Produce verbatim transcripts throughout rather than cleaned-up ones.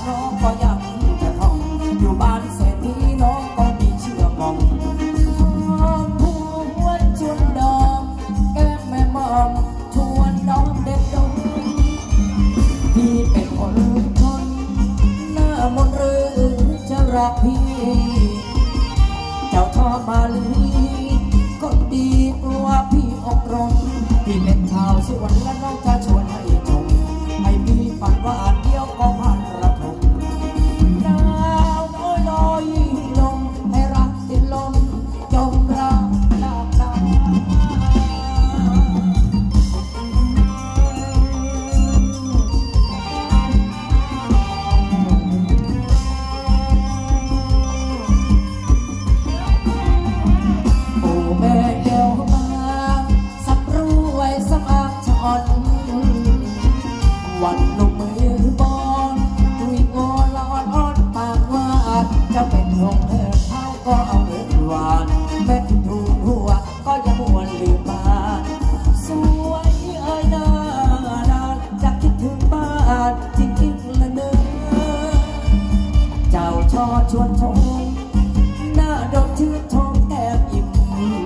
น้องก็ยังจะท่องอยู่บ้านเศรษฐีน้องก็มีเชื่อมองผู้วนชวนดอกแก้มแม่มอมชวนน้องเด็กดงพี่เป็นคนชนหน้ามนต์หรือจะรักพี่เจ้าชอบมาลีคนดีกลัวพี่อกรมพี่เป็นชาวสวนและน้องจะชวนให้ชมให้พี่ฝันว่าเดียวก็ผ่านกระทงดาวน้อยลอยลงให้รักติดลมจมรักดาบดาวันลงมือบอลดุยงอละอ่อนอ่อนปากว่าจะเป็นหงเถิดเท้าก็เอาเงินหวานแม่ที่ถูกหัวก็ยังมวนลืมบ้านสวยเอ้ยนานานจะคิดถึงบ้านจริงๆละเนื้อเจ้าชอชวนชมหน้าดอกชื่นชมแก้มอิ่ม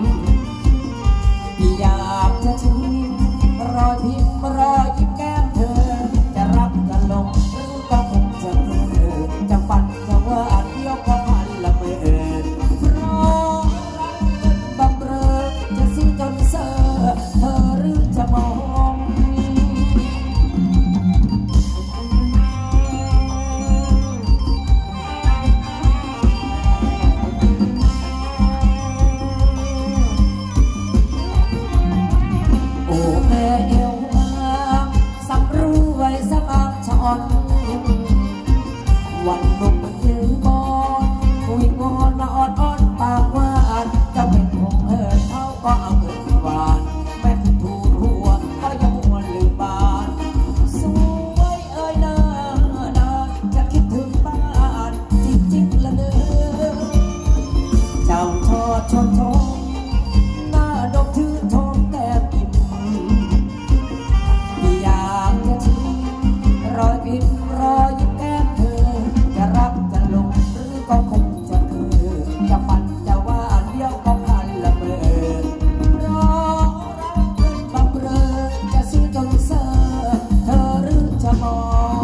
พี่อยากจะชิมรอยพิมพ์รอยยิ้มแก้มเธอจะรับจะลงหรือก็คงจะเออจะฝันจะว่าเดียวก็พันละเมอเพราะรักเงินบำเรอจะซื้อจนเซอเธอหรือจะมองโอ้แม่เอวสำรู้ไว้สำอางช้อนวันลงมือบอลคุยงอนละอ่อนอ่อนปากว่าจะเป็นหงเหินเท้าก็เอาเงินหวานแม่ที่ถูกหัวก็ยังมวนลืมบ้านสวยเอ้ยนานาจะคิดถึงบ้านจริงๆละเนื้อเจ้าชอชนชมหน้าดอกชื่นชมแก้มอิ่มรอยบินรอยยิ้มแก้มเธอจะรับจะลงหรือก็คงจะเออจะฝันจะว่าเดียวก็พันละเมอเพราะรักเงินบำเรอจะซื้อจนเซอเธอหรือจะมอง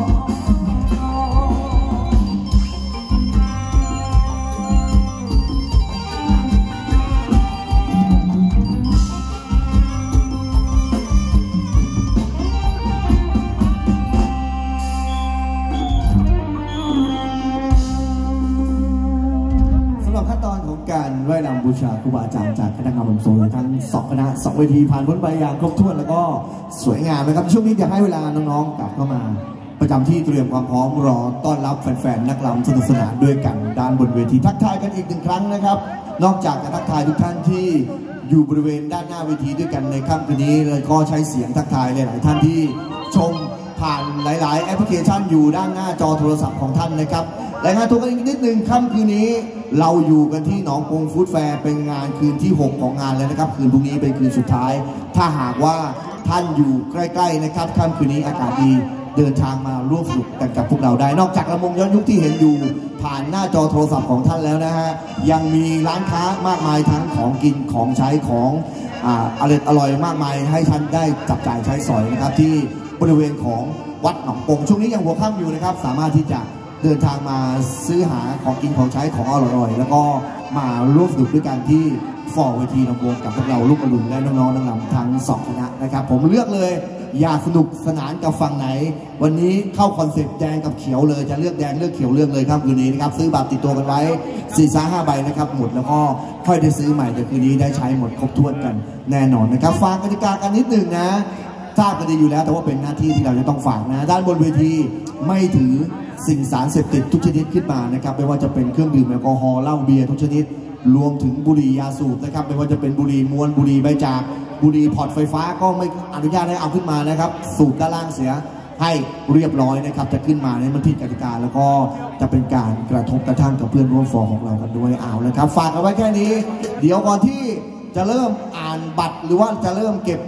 ขั้นตอนของการไหว้รำบูชาครูบาอาจารย์จากคณะกรรมการโซนทั้งสองคณะสองเวทีผ่านพ้นไปอย่างครบถ้วนแล้วก็สวยงามนะครับช่วงนี้จะให้เวลาน้องๆกลับเข้ามาประจำที่เตรียมความพร้อมรอต้อนรับแฟนๆนักรำสนุกสนานด้วยกันด้านบนเวทีทักทายกันอีกหนึ่งครั้งนะครับนอกจากจะทักทายทุกท่านที่อยู่บริเวณด้านหน้าเวทีด้วยกันในค่ำคืนนี้เลยก็ใช้เสียงทักทายหลายๆท่านที่ชมผ่านหลายๆแอปพลิเคชันอยู่ด้านหน้าจอโทรศัพท์ของท่านนะครับรายงานตัวกันอีกนิดนึงค่ำคืนนี้เราอยู่กันที่หนองกงฟู้ดแฟร์เป็นงานคืนที่หกของงานแล้วนะครับคืนพรุ่งนี้เป็นคืนสุดท้ายถ้าหากว่าท่านอยู่ใกล้ๆนะครับค่ำคืนนี้อากาศดีเดินทางมาร่วมสนุกกันกับพวกเราได้นอกจากลำวงย้อนยุคที่เห็นอยู่ผ่านหน้าจอโทรศัพท์ของท่านแล้วนะฮะยังมีร้านค้ามากมายทั้งของกินของใช้ของอ่าอร่อยอร่อยมากมายให้ท่านได้จับจ่ายใช้สอยนะครับที่บริเวณของวัดหนองกงช่วงนี้ยังหัวค่ำอยู่นะครับสามารถที่จะเดินทางมาซื้อหาของกินของใช้ของอร่อยๆแล้วก็มาร่วมสนุกด้วยกันที่ฟอร์เวทีลำวงกับพวกเราลูกอรุณและน้องๆนักรำทั้งสองคณะนะครับผมเลือกเลยอยากสนุกสนานกับฝั่งไหนวันนี้เข้าคอนเซ็ปต์แดงกับเขียวเลยจะเลือกแดงเลือกเขียวเลือกเลยครับคืนนี้นะครับซื้อบัตรติดตัวกันไว้สี่สาห้าใบนะครับหมดแล้วก็ค่อยได้ซื้อใหม่แต่คืนนี้ได้ใช้หมดครบถ้วนกันแน่นอนนะครับฟังกติกากันนิดหนึ่งนะทราบกันดีอยู่แล้วแต่ว่าเป็นหน้าที่ที่เราจะต้องฝากนะด้านบนเวทีไม่ถือสิ่งสารเสพติดทุกชนิดขึ้นมานะครับไม่ว่าจะเป็นเครื่องดื่มแอลกอฮอล์เหล้าเบียร์ทุกชนิดรวมถึงบุหรี่ยาสูบนะครับไม่ว่าจะเป็นบุหรี่มวนบุหรี่ใบจากบุหรี่พอร์ตไฟฟ้าก็ไม่อนุญาตให้เอาขึ้นมานะครับสูบด้านล่างเสียให้เรียบร้อยนะครับจะขึ้นมาในมันผิดกติกาแล้วก็จะเป็นการกระทบกระทั่งกับเพื่อนร่วมฟอร์ของเรากันด้วยเอาเลยครับฝากเอาไว้แค่นี้เดี๋ยวก่อนที่จะเริ่มอ่านบัตรหรือว่าจะเริ่มเก็บบัตร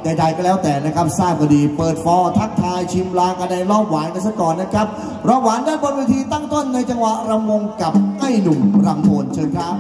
ใดๆก็แล้วแต่นะครับทราบก็ดีเปิดฟอร์ทักทายชิมลางกันในรอบหวานกันซะก่อนนะครับรอบหวานด้านบนเวทีตั้งต้นในจังหวะรำวงกับไอ้หนุ่มรำโทนเชิญครับ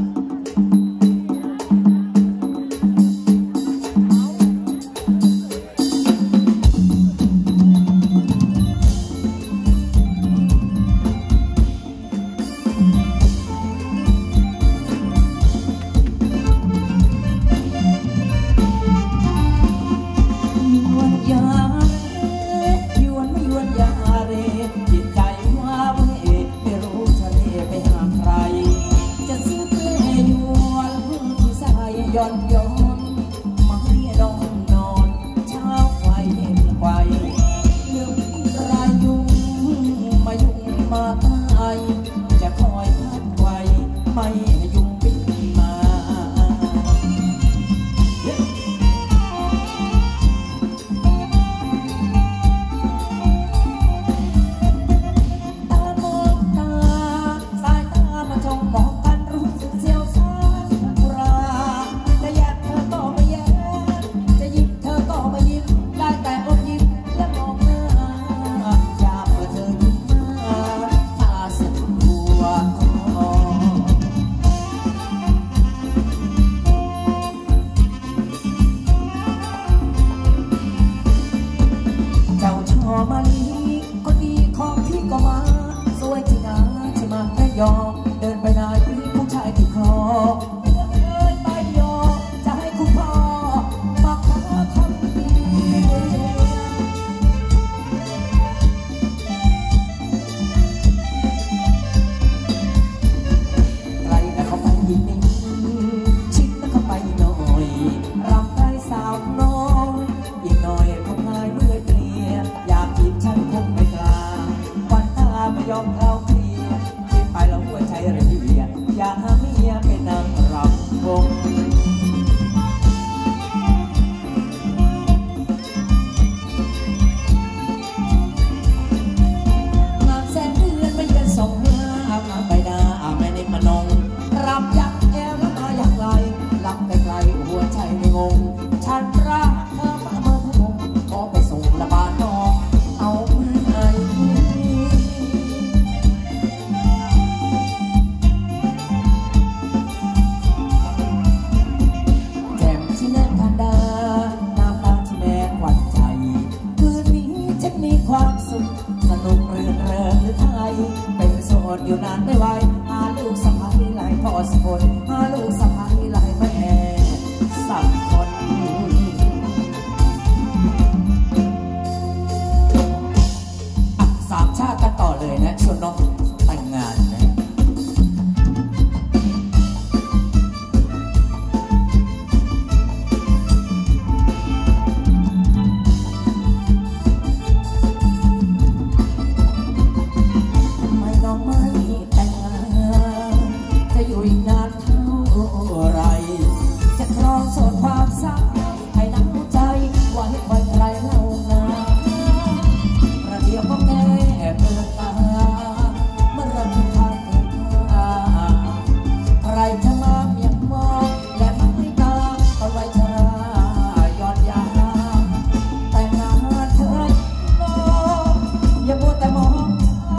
ย้อนย้อนมาให้ลองนอนเช้าไฟเห็นไฟเรื่องรายยุ่งมายุ่งมาตายจะคอยพัดไว้ไม่ให้ยุ่งปิดมาตามองตาสายตามาจ้องมองกันรู้สึกเสียวซ่านอุราจะแยกเธอก็ไม่แยกจะยิ้มเธอก็ไม่ยิ้มได้แต่อดยิ้มและมองหน้าอยากเมื่อเธอยิ้มมาถ้าเสียหัวเจ้าชอมาลีคนดีของพี่ก็มาสวยจริงนะใช่ไหมแม่ยอมเดินไปไหนผู้ชายที่คอเอ้ยไปยอมจะให้คุณพ่อมาขอคำดีไกลแต่เขาไปยิงนิ่งชิดแล้วเขาไปหน่อยรำได้สาวน้อยอีกหน่อยคงหายเมื่อยเปลี่ยอยากจีบฉันคงไม่กล้าวันตาไม่ยอมเข้าเคลียคิดไปแล้วหัวใจระเบียดอยากหาเมียเป็นนางรำวงงานแสนเดือนไม่เป็นสองหน้าใบหน้าไม่ได้มานงรำยักแอลแล้วมาอย่างไรลำไกลๆหัวใจไม่งงฉันรักเธอมาเมื่อพงขอไปส่งละบานน้องเอามือให้แจ่มที่แน่นทันดาน้ำตาที่แม่ควันใจคืนนี้ฉันมีความสุขสนุกเรื่นเริงหรือไทยเป็นโสดอยู่นานไม่ไหวหาลูกสะใภ้หลายพ่อสกุลหาลูกสะใภ้หลายแม่สักคนอ่ะสามชาติกันต่อเลยนะชวนน้องแต่งงานนะทำไมน้องไม่แต่งงานจะอยู่อีกนานเท่าไรจะครองโสดความสักให้น้ำใจไว้ไว้ใครเล่านาประเดี๋ยวก็แก่เปิดตาเมื่อเราทุกทางเปิดตาใครจะมาเมียมองและไม่ตาตอนไว้ชราย้อนยาแต่งงานเธอน้องอย่ามัวแต่มอง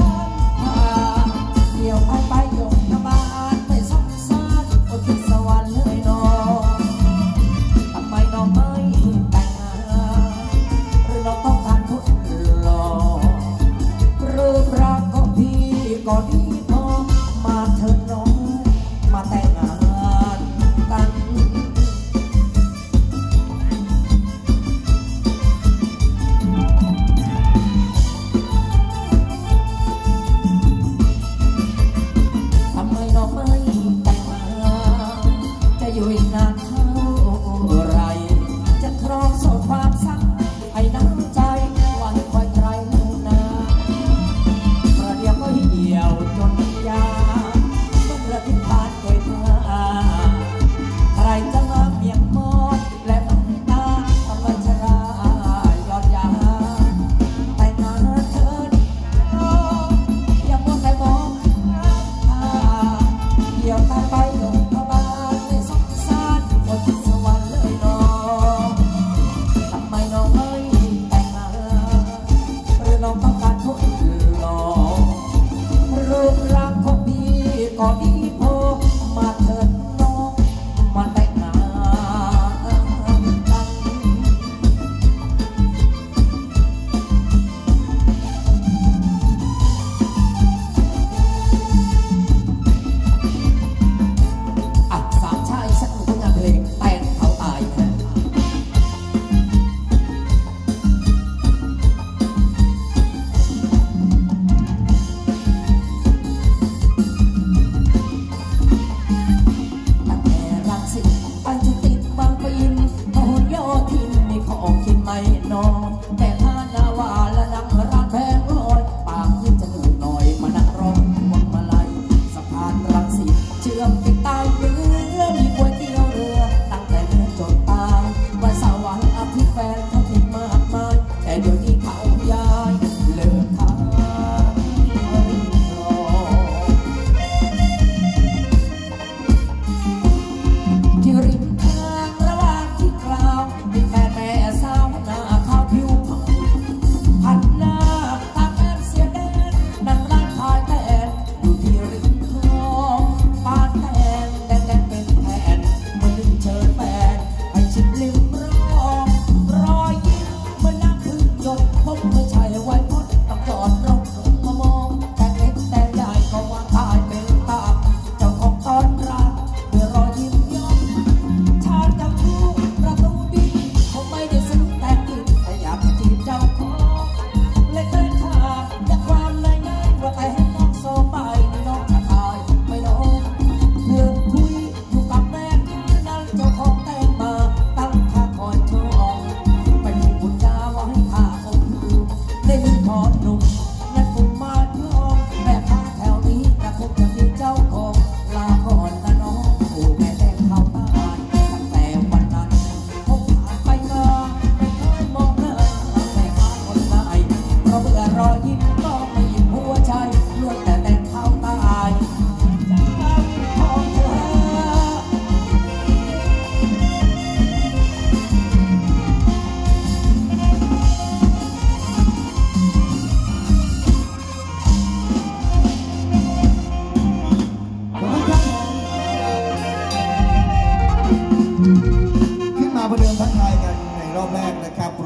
เดี๋ยวไปไปยกทบาทไม่สงสารอดที่สวรรค์เลยน้องทำไมน้องไม่แต่งงานหรือน้องต้องการคนหล่อรูปร่างของพี่ก็ดีพอมาเถิดน้องมาแต่งงานกันทำไมน้องไม่แต่งงานจะอยู่อีกนานเท่าไรจะครองโสดความสักให้น้ำใจไว้คอยใครเล่านาประเดี๋ยวก็เหี่ยว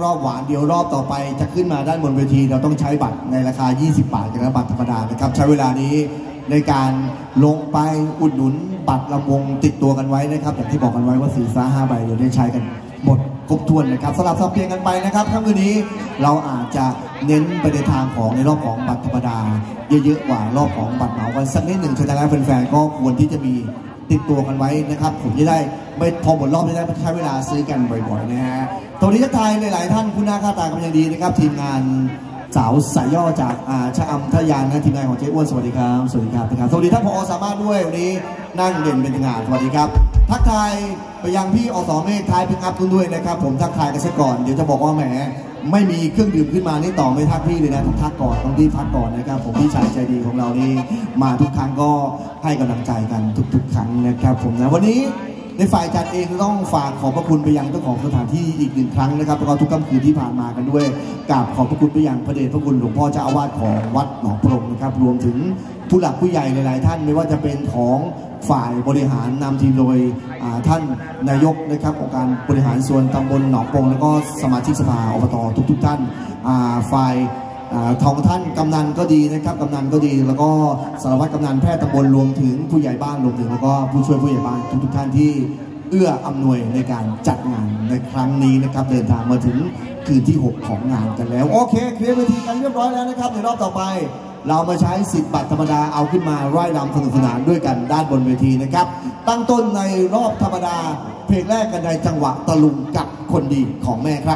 รอบหวานเดี๋ยวรอบต่อไปจะขึ้นมาด้านบนเวทีเราต้องใช้บัตรในราคายี่สิบบาทกันแล้วบัตรธรรมดานะครับใช้เวลานี้ในการลงไปอุดหนุนบัตรลำวงติดตัวกันไว้นะครับอย่างที่บอกกันไว้ว่าสี่ซ่าห้าใบเดี๋ยวได้ใช้กันหมดครบถ้วนนะครับสลับสับเปลี่ยนกันไปนะครับค่ำคืนนี้เราอาจจะเน้นไปในทางของในรอบของบัตรธรรมดาเยอะๆกว่ารอบของบัตรเหมากันสักนิดหนึ่งฉะนั้นแล้วแฟนๆก็ควรที่จะมีติดตัวกันไว้นะครับผมจะได้ไม่พอหมดรอบจะได้ใช้เวลาซื้อกันบ่อยๆนะฮะตรงนี้ทักทายหลายๆท่านคุณหน้าค่าตากันอย่างดีนะครับทีมงานสาวสายย่อจากชะอำทะยานนะทีมงานของเจ๊อ้วนสวัสดีครับสวัสดีครับนะครับสวัสดีท่านผอ.สามารถด้วยวันนี้นั่งเด่นเป็นงานสวัสดีครับทักทายไปยังพี่อสเมฆทายพิกอัพคุณด้วยนะครับผมทักทายกันซะก่อนเดี๋ยวจะบอกว่าแหมไม่มีเครื่องดื่มขึ้นมานี่ต่อไม่ทักพี่เลยนะต้องทักก่อนต้องรีบทักก่อนนะครับผมพี่ชายใจดีของเรานี่มาทุกครั้งก็ให้กำลังใจกันทุกๆครั้งนะครับผมนะวันนี้ในฝ่ายจัดเองต้องฝากขอบพระคุณไปยังเจ้าของสถานที่อีกหนึ่งครั้งนะครับแล้วก็ทุกค่ำคืนที่ผ่านมากันด้วยกราบขอบพระคุณไปยังพระเดชพระคุณหลวงพ่อเจ้าอาวาสของวัดหนองพรมนะครับรวมถึงผู้หลักผู้ใหญ่หลายๆท่านไม่ว่าจะเป็นของฝ่ายบริหารนำทีมโดยท่านนายกนะครับองค์การบริหารส่วนตำบลหนองปงแล้วก็สมาชิกสภาอบตทุกๆท่านฝ่ายทองท่านกำนันก็ดีนะครับกำนันก็ดีแล้วก็สารวัตรกำนันแพทย์ตำบลรวมถึงผู้ใหญ่บ้านรวมถึงแล้วก็ผู้ช่วยผู้ใหญ่บ้านทุกๆท่านที่เอื้ออำนวยในการจัดงานในครั้งนี้นะครับเดินทางมาถึงคืนที่หกของงานกันแล้วโอเคเคลียร์เวทีกันเรียบร้อยแล้วนะครับในรอบต่อไปเรามาใช้สิทธิ์บัตรธรรมดาเอาขึ้นมาร่ายรำสนุกสนานด้วยกันด้านบนเวทีนะครับตั้งต้นในรอบธรรมดาเพลงแรกกันในจังหวะตะลุงกับคนดีของแม่ครับ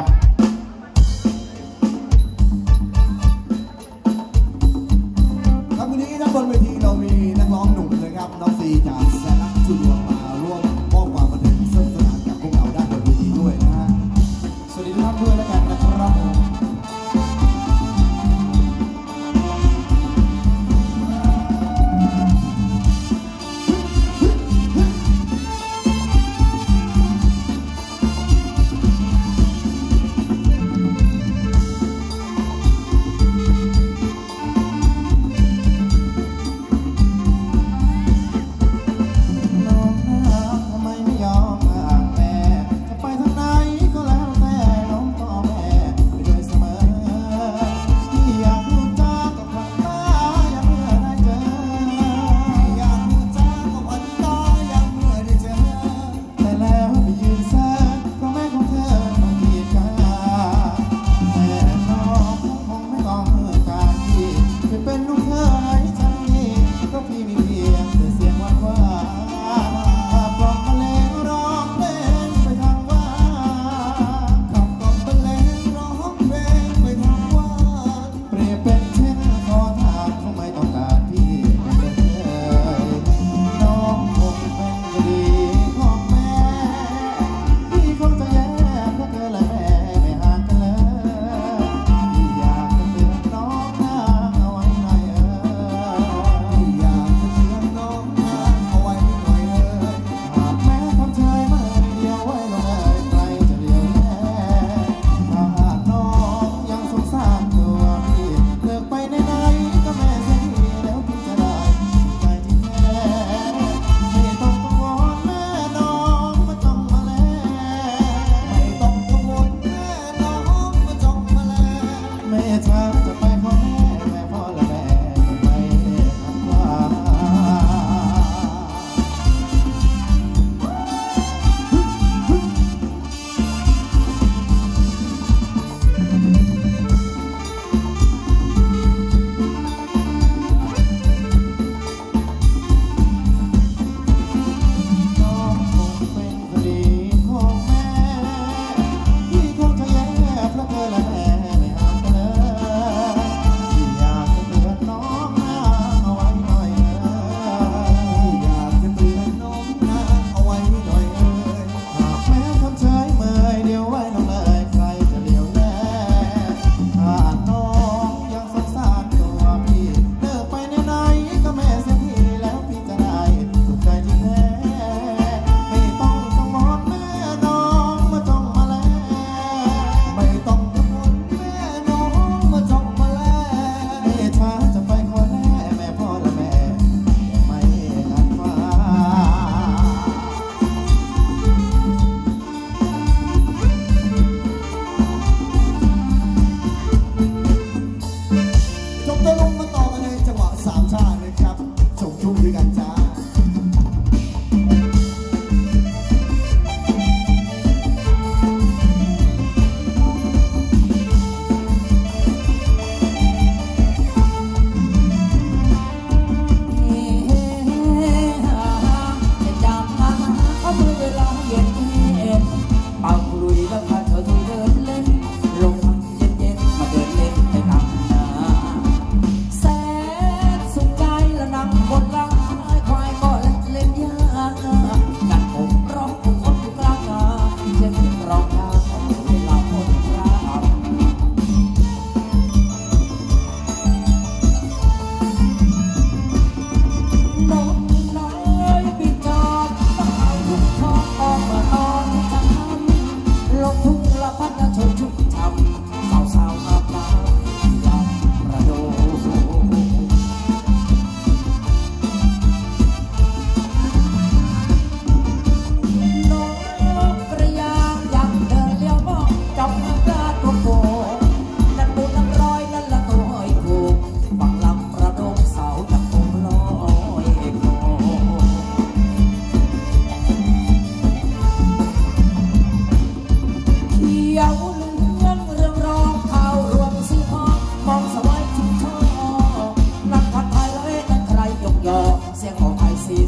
ครับวันนี้ด้านบนเวทีเรามีนักร้องหนุ่มนะครับน้องซีจากแสนรักจุดวงมาร่วมมอบความบันเทิงสนุกสนานกับพวกเราด้านบนเวทีด้วยนะฮะสวัสดีทุกท่านด้วยแล้วกันนะครับผม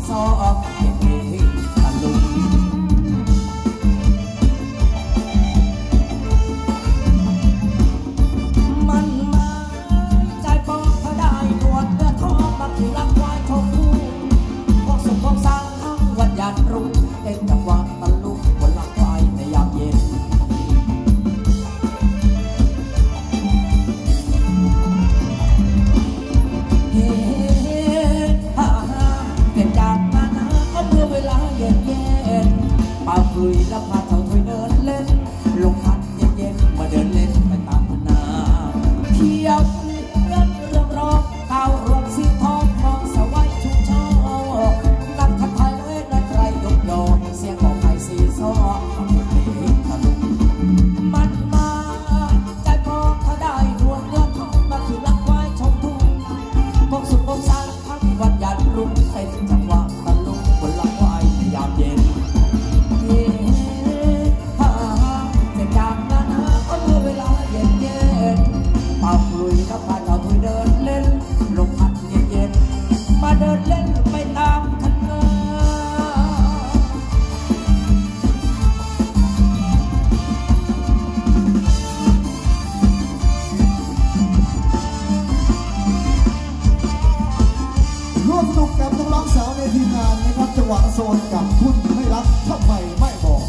ซอกเก็บเพลงตะลุงมันมาใจปองเขาได้หนวดเนื้อทองมาที่รักควายทองคู่พวกสุขพวกสร้างทั้งวันยันรุ่งเต้นจังหวะตะลุงบนหลังควายในยามเย็นป่าคุยแล้วพาเท่าถอยเดินเล่นลงพัดเย็นๆมาเดินเล่นไปตามพนาเที่ยวเรื่องเรื่องรองเต่ารวมสีทองมองสวายชุ่มชอบนัดขัดไทยเลยนัดใครยกโยนเสียงของใครสีซ้อเอาเพลงตะลุงมันมาใจพอเขาได้ดวงเลือดทองมาคือรักไว้ชมทุ่งพวกสุดพวกสร้างทั้งวันยันรุ่งเต้นจังหวะตะลุงบนหลังไว้ในยามเย็นป่าคุยแล้วพาเจ้าถุยเดินเล่นลมพัดเย็นๆมาเดินเล่นไปตามคณะร่วมสนุกกับนักร้องสาวในทีมงานนะครับจังหวะโซนกับคุณไม่รักทำไมไม่บอก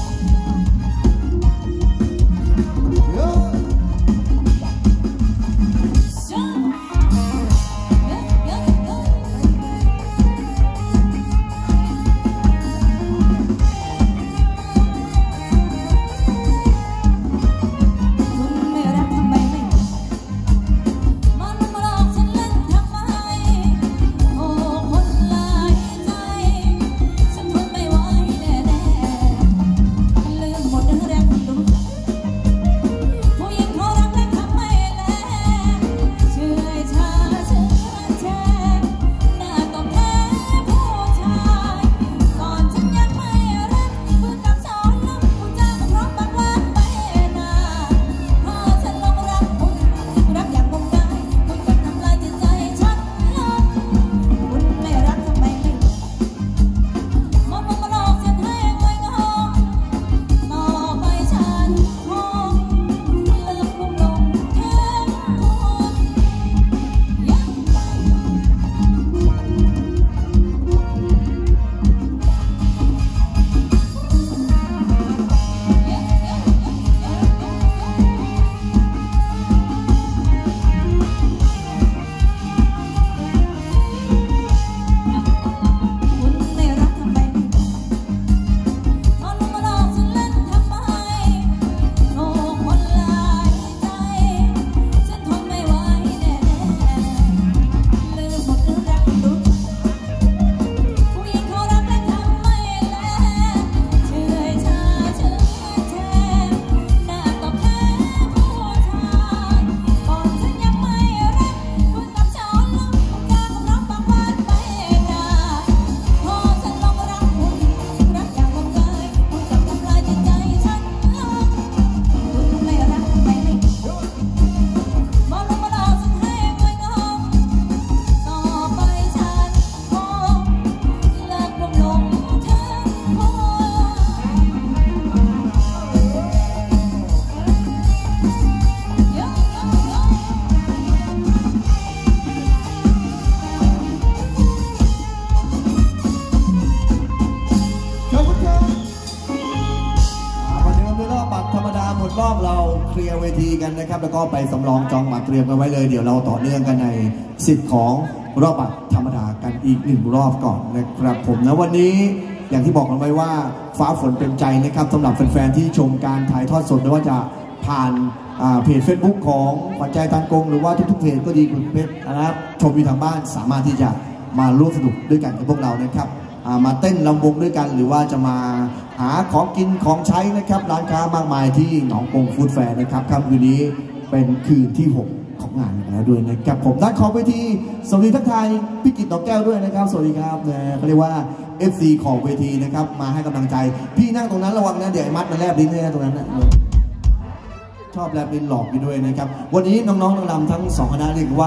รอบเราเคลียร์เวทีกันนะครับแล้วก็ไปสำรองจองบัตรเตรียมกันไว้เลยเดี๋ยวเราต่อเนื่องกันในสิทธิ์ของรอบบัตรธรรมดากันอีกหนึ่งรอบก่อนนะครับผมนะวันนี้อย่างที่บอกกันไว้ว่าฟ้าฝนเป็นใจนะครับสำหรับแฟนๆที่ชมการถ่ายทอดสดไม่ว่าจะผ่านเพจ Facebook ของขวัญใจทางกงหรือว่าทุกๆเพจก็ดีคุณเพจนะครับชมอยู่ทางบ้านสามารถที่จะมาร่วมสนุกด้วยกันกับพวกเรานะครับมาเต้นลำวงด้วยกันหรือว่าจะมาหาของกินของใช้นะครับร้านค้ามากมายที่หนองกงฟู้ดแฟร์นะครับค่ำคืนนี้เป็นคืนที่หกของงานแล้วด้วยนะครับผมนัดขอไปที่สวัสดีทักทายพี่กิตดอกแก้วด้วยนะครับสวัสดีครับนะเขาเรียกว่า เอฟ ซี ของเวทีนะครับมาให้กำลังใจพี่นั่งตรงนั้นระวังนะเดี๋ยวไอ้มัดมาแลบลิ้นให้ตรงนั้นนะชอบแลบลิ้นหลอกไปด้วยนะครับวันนี้น้องๆนางรำทั้งสองคณะเรียกว่า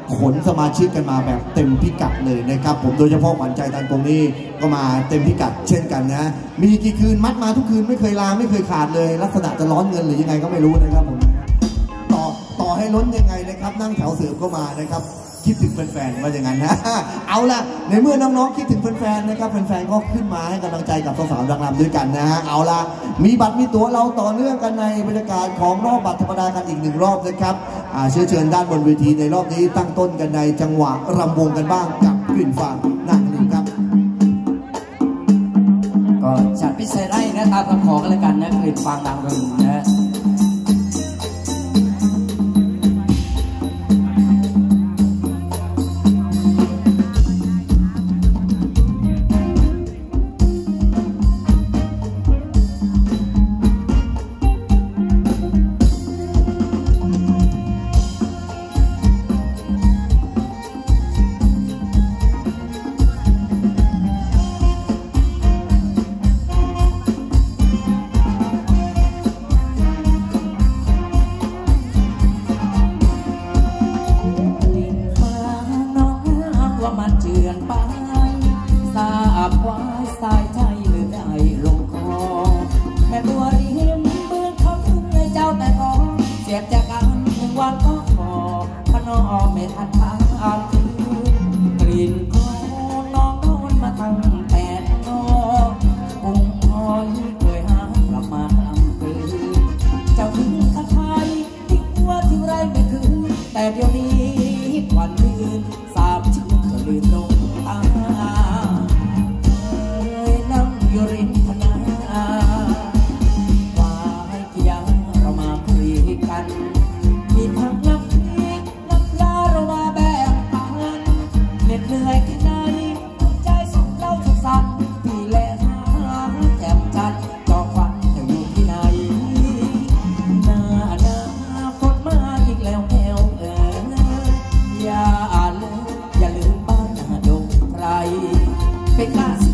ขนสมาชิกกันมาแบบเต็มพิกัดเลยนะครับผมโดยเฉพาะหวานใจตันตรงนี้ก็มาเต็มพิกัดเช่นกันนะมีกี่คืนมัดมาทุกคืนไม่เคยลาไม่เคยขาดเลยลักษณะจะร้อนเงินหรือยังไงก็ไม่รู้นะครับผมต่อต่อให้ล้นยังไงนะครับนั่งแถวเสือก็มานะครับคิดถึงแฟนๆว่าอย่างนั้นนะเอาละในเมื่อน้องๆคิดถึงแฟนๆนะครับแฟนๆก็ขึ้นมาให้กำลังใจกับสาวๆดังรำด้วยกันนะฮะเอาละมีบัตรมีตั๋วเราต่อเนื่องกันในบรรยากาศของรอบบัตรธรรมดากันอีกหนึ่งรอบนะครับเชื้อเชิญด้านบนเวทีในรอบนี้ตั้งต้นกันในจังหวะรำวงกันบ้างกับกลิ่นฟางนั่งหนึ่งครับก็จัดพิเศษให้นะตามคำขอกันแล้วกันนะกลิ่นฟางนางรึงนะเป็นการ